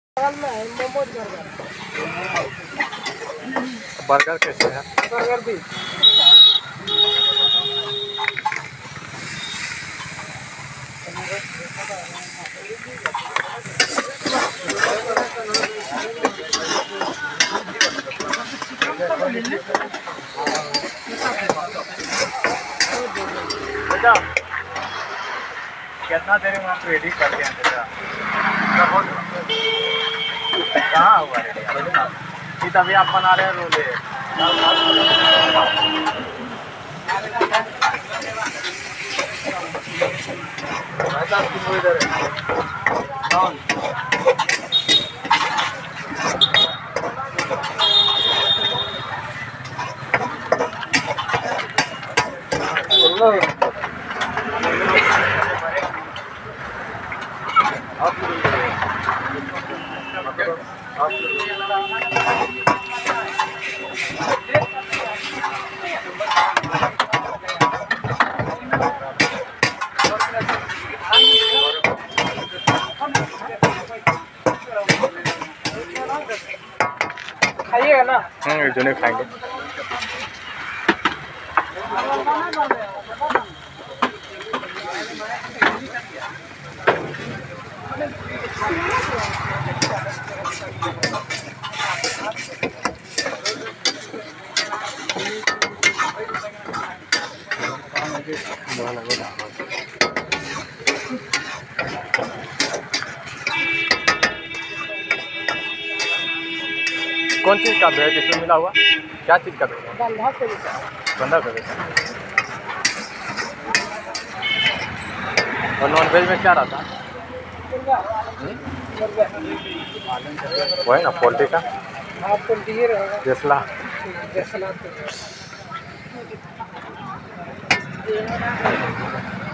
Burger कैसे है? Burger भी बेटा कितना देर में आप रेडी कर दिया बेटा? कहाँ हुआ रेडी? कि तभी आप बना रहे हैं रोले। इधर है खाइएगा ना? जो नहीं खाएंगे। कौन चीज़ का भेज इसमें मिला हुआ? क्या चीज़ का भेज? बंधा कोबी का। बंधा कोबी। और नॉन वेज में क्या रहता है? वही ना पोल्ट्री का। हाँ पोल्ट्री ही रहेगा। जसला जसला तो